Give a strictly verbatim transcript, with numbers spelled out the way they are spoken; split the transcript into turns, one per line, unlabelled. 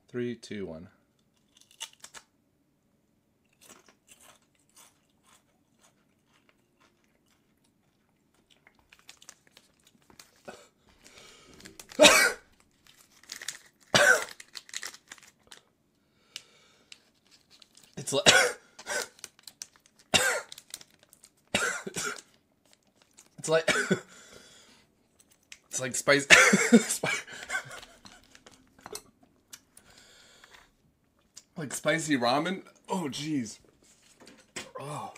Three, two, one. It's like it's like it's like spice. Like spicy ramen. Oh, jeez. Oh.